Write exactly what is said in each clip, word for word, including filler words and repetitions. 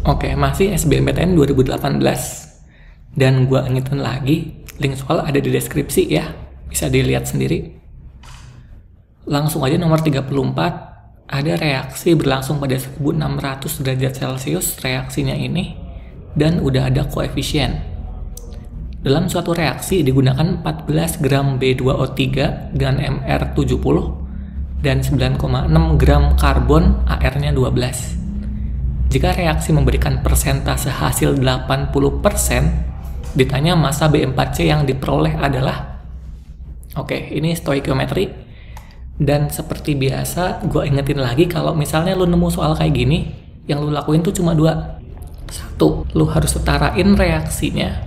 Oke, masih S B M P T N dua ribu delapan belas. Dan gua ingetin lagi, link soal ada di deskripsi ya. Bisa dilihat sendiri. Langsung aja nomor tiga puluh empat, ada reaksi berlangsung pada seribu enam ratus derajat Celcius reaksinya ini, dan udah ada koefisien. Dalam suatu reaksi digunakan empat belas gram B dua O tiga dengan M R tujuh puluh dan sembilan koma enam gram karbon, A R-nya dua belas. Jika reaksi memberikan persentase hasil delapan puluh persen, ditanya massa B empat C yang diperoleh adalah, oke, ini stoikiometri. Dan seperti biasa, gue ingetin lagi kalau misalnya lu nemu soal kayak gini, yang lu lakuin tuh cuma dua. Satu, lu harus setarain reaksinya.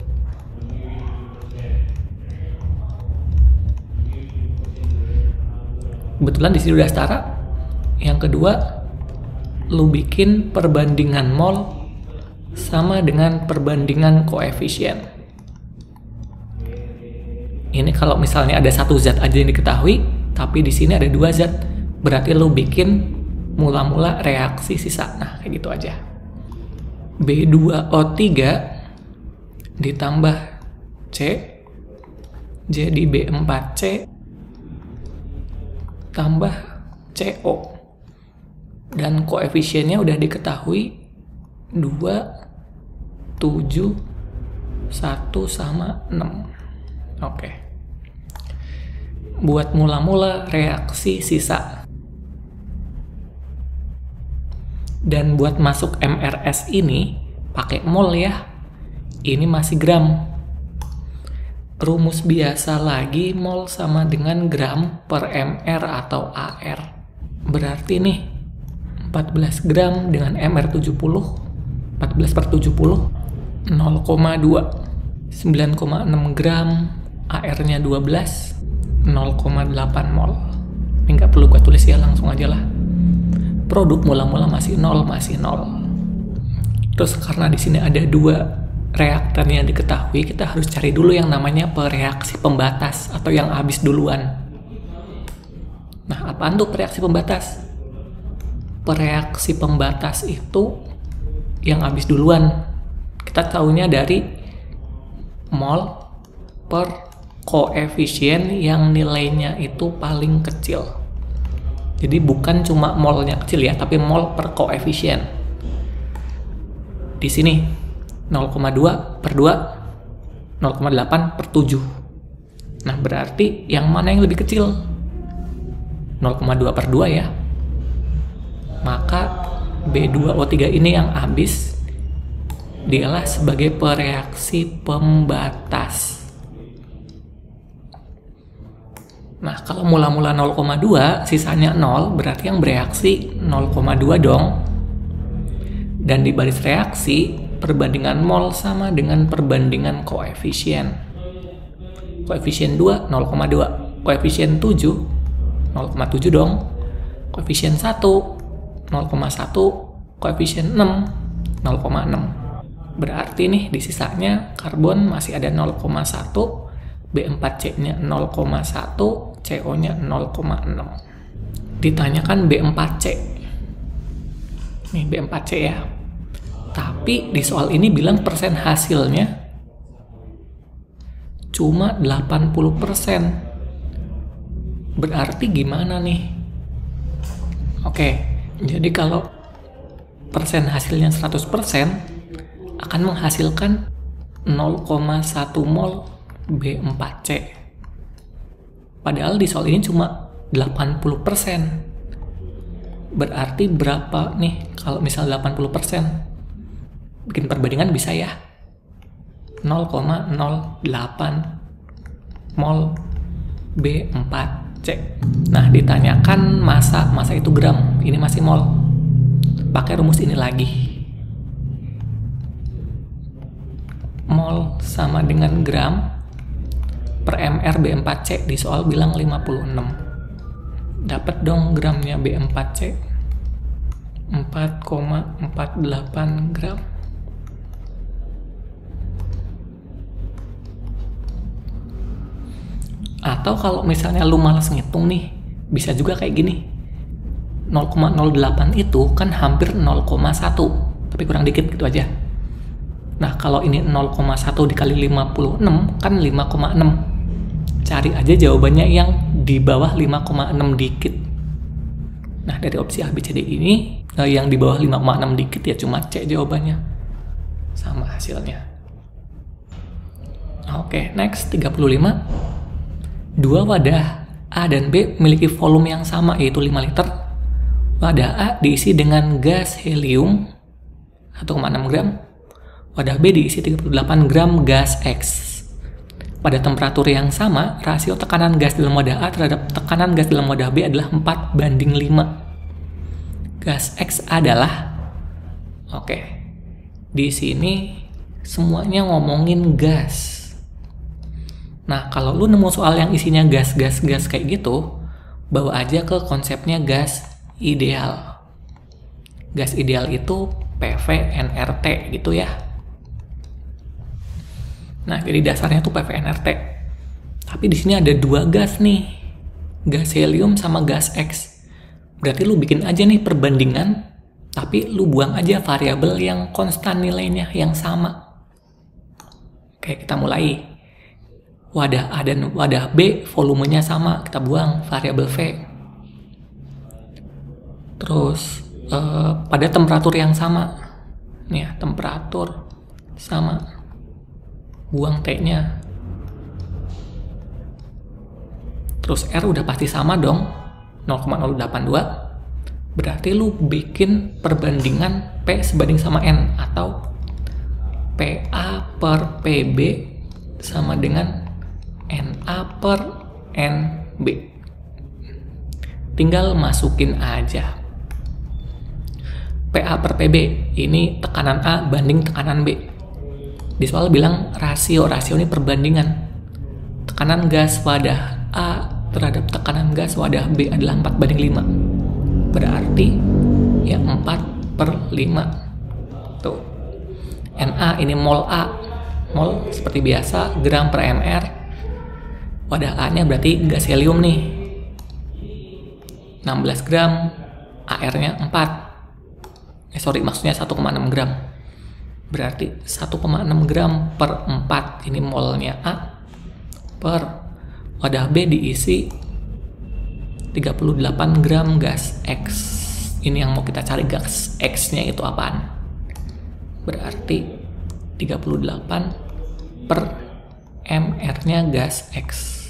Kebetulan di sini udah setara. Yang kedua, lu bikin perbandingan mol sama dengan perbandingan koefisien. Ini kalau misalnya ada satu zat aja yang diketahui, tapi di sini ada dua zat, berarti lu bikin mula-mula reaksi sisa. Nah, kayak gitu aja. B dua O tiga ditambah C jadi B empat C tambah C O. Dan koefisiennya udah diketahui dua, tujuh, satu, sama enam. Oke. Buat mula-mula reaksi sisa. Dan buat masuk M R S ini pakai mol ya. Ini masih gram. Rumus biasa lagi, mol sama dengan gram per M R atau A R. Berarti nih empat belas gram dengan M R tujuh puluh, empat belas per tujuh puluh, nol koma dua. sembilan koma enam gram, A R-nya dua belas, nol koma delapan mol. Ini nggak perlu gue tulis ya, langsung aja lah. Produk mula-mula masih nol, masih nol. Terus karena di sini ada dua reaktan yang diketahui, kita harus cari dulu yang namanya pereaksi pembatas atau yang habis duluan. Nah, apaan tuh pereaksi pembatas? Pereaksi pembatas itu yang habis duluan. Kita tahunya dari mol per koefisien yang nilainya itu paling kecil. Jadi bukan cuma molnya kecil ya, tapi mol per koefisien. Di sini nol koma dua per dua, nol koma delapan per tujuh. Nah, berarti yang mana yang lebih kecil? nol koma dua per dua ya. Maka B dua O tiga ini yang habis, dialah sebagai pereaksi pembatas. Nah, kalau mula-mula nol koma dua, sisanya nol, berarti yang bereaksi nol koma dua dong. Dan di baris reaksi, perbandingan mol sama dengan perbandingan koefisien. Koefisien dua, nol koma dua. Koefisien tujuh, nol koma tujuh dong. Koefisien satu, nol koma satu. Koefisien enam, nol koma enam. Berarti nih di sisanya karbon masih ada nol koma satu, B empat C-nya nol koma satu, C O-nya nol koma enam. Ditanyakan B empat C. Nih B empat C ya. Tapi di soal ini bilang persen hasilnya cuma delapan puluh persen. Berarti gimana nih? Oke, jadi kalau persen hasilnya seratus persen akan menghasilkan nol koma satu mol B empat C. Padahal di soal ini cuma delapan puluh persen. Berarti berapa nih kalau misal delapan puluh persen? Bikin perbandingan bisa ya. nol koma nol delapan mol B empat C. Nah, ditanyakan massa, massa itu gram, ini masih mol. Pakai rumus ini lagi. Mol sama dengan gram per M R B empat C, di soal bilang lima puluh enam. Dapat dong gramnya B empat C. empat koma empat delapan gram. Atau kalau misalnya lu malas ngitung nih, bisa juga kayak gini. nol koma nol delapan itu kan hampir nol koma satu. tapi kurang dikit gitu aja. Nah, kalau ini nol koma satu dikali lima puluh enam kan lima koma enam. Cari aja jawabannya yang di bawah lima koma enam dikit. Nah, dari opsi A, B, C, D ini eh, yang di bawah lima koma enam dikit ya cuma C jawabannya. Sama hasilnya. Oke, next tiga puluh lima. Dua wadah A dan B memiliki volume yang sama yaitu lima liter. Wadah A diisi dengan gas helium satu koma enam gram. Wadah B diisi tiga puluh delapan gram gas X. Pada temperatur yang sama, rasio tekanan gas dalam wadah A terhadap tekanan gas dalam wadah B adalah empat banding lima. Gas X adalah, oke, di sini semuanya ngomongin gas. Nah, kalau lu nemu soal yang isinya gas-gas-gas kayak gitu, bawa aja ke konsepnya gas ideal. Gas ideal itu P V N R T gitu ya. Nah, jadi dasarnya tuh P V N R T. Tapi di sini ada dua gas nih. Gas helium sama gas X. Berarti lu bikin aja nih perbandingan, tapi lu buang aja variabel yang konstan nilainya, yang sama. Oke, kita mulai. Wadah A dan wadah B volumenya sama, kita buang variabel V. Terus eh, pada temperatur yang sama, nih ya, temperatur sama, buang T-nya. Terus R udah pasti sama dong, nol koma nol delapan dua. Berarti lu bikin perbandingan P sebanding sama N, atau P A per P B sama dengan N A per N B. Tinggal masukin aja. P A per P B, ini tekanan A banding tekanan B. Di soal bilang rasio, rasio ini perbandingan. Tekanan gas wadah A terhadap tekanan gas wadah B adalah empat banding lima. Berarti ya empat per lima. Tuh. N A ini mol A. Mol seperti biasa, gram per mr. Wadah A-nya berarti gas helium nih. enam belas gram, A R-nya empat. Eh sorry, maksudnya satu koma enam gram. Berarti satu koma enam gram per empat. Ini molnya A. Per wadah B diisi tiga puluh delapan gram gas X. Ini yang mau kita cari, gas X-nya itu apaan. Berarti tiga puluh delapan per mr-nya gas X.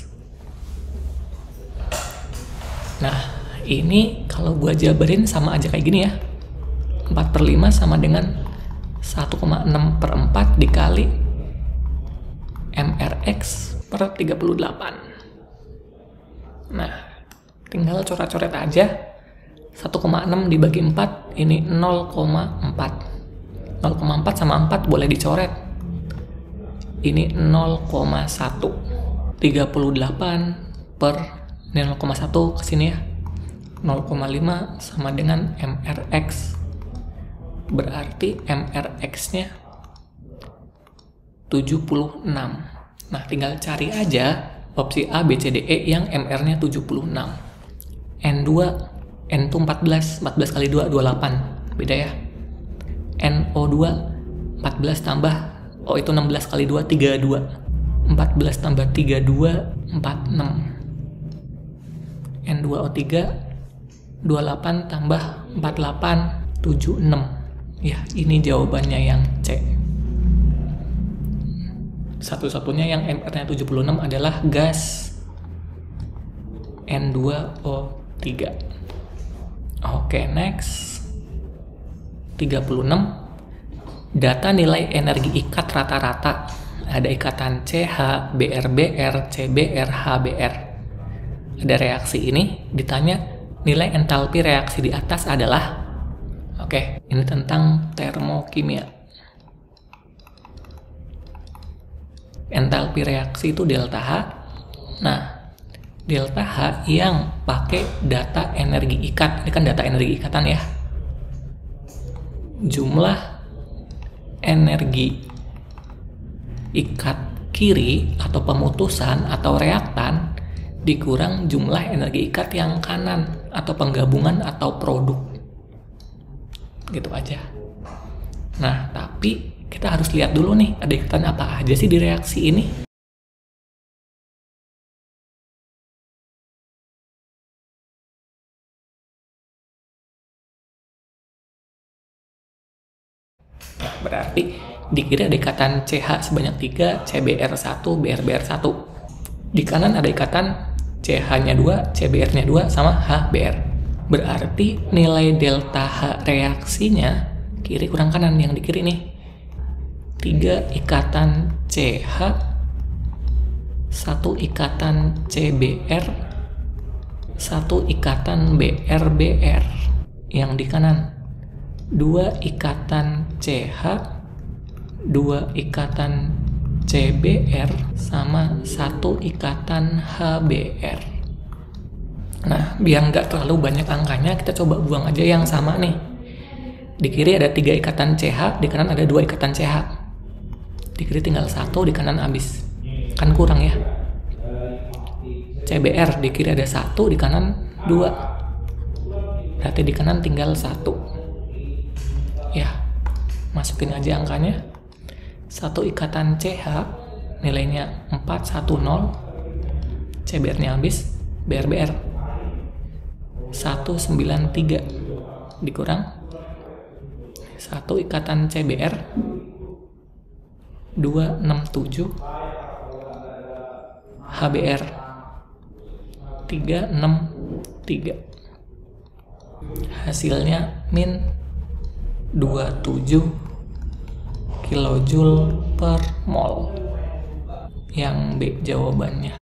Nah, ini kalau gua jabarin sama aja kayak gini ya. empat per lima sama dengan satu koma enam per empat dikali mrx per tiga puluh delapan. Nah, tinggal coret-coret aja. satu koma enam dibagi empat, ini nol koma empat. nol koma empat sama empat boleh dicoret. Ini nol koma satu. tiga puluh delapan per ini nol koma satu ke sini ya. nol koma lima sama dengan mrx. Berarti mrx-nya tujuh puluh enam. Nah, tinggal cari aja opsi A, B, C, D, E yang mr-nya tujuh puluh enam. N dua, N itu empat belas, empat belas kali dua, dua puluh delapan. Beda ya. N O dua, empat belas tambah, oh itu enam belas kali dua, tiga puluh dua. empat belas tambah tiga puluh dua, empat puluh enam. N dua O tiga, dua puluh delapan tambah empat puluh delapan, tujuh puluh enam. Ya, ini jawabannya yang C. Satu-satunya yang mr-nya tujuh puluh enam adalah gas N dua O tiga. Oke, next. tiga puluh enam. Data nilai energi ikat rata-rata. Ada ikatan C H, B R B R, C B R, H B R. Ada reaksi ini, ditanya nilai entalpi reaksi di atas adalah. Oke, ini tentang termokimia. Entalpi reaksi itu delta H. Nah, delta H yang pakai data energi ikat. Ini kan data energi ikatan ya. Jumlah energi ikat kiri atau pemutusan atau reaktan dikurang jumlah energi ikat yang kanan atau penggabungan atau produk. Gitu aja. Nah, tapi kita harus lihat dulu nih, ada ikatan apa aja sih di reaksi ini. Nah, berarti di kiri ada ikatan C H sebanyak tiga, C B R satu, B R B R satu. Di kanan ada ikatan C H-nya dua, C B R-nya dua, sama H B R. Berarti nilai delta H reaksinya kiri kurang kanan, yang di kiri nih. tiga ikatan C H, satu ikatan C B R, satu ikatan B R B R. Yang di kanan dua ikatan C H, dua ikatan C B R, sama satu ikatan H B R. Nah, biar nggak terlalu banyak angkanya, kita coba buang aja yang sama nih. Di kiri ada tiga ikatan C H, di kanan ada dua ikatan C H. Di kiri tinggal satu, di kanan habis. Kan kurang ya. C B R di kiri ada satu, di kanan dua. Berarti di kanan tinggal satu. Ya, masukin aja angkanya. Satu ikatan C H nilainya empat satu nol. C B R-nya habis, B R B R satu sembilan tiga dikurang satu ikatan C B R dua enam tujuh, H B R tiga enam tiga. Hasilnya min dua puluh tujuh kilojoule per mol. Yang B jawabannya.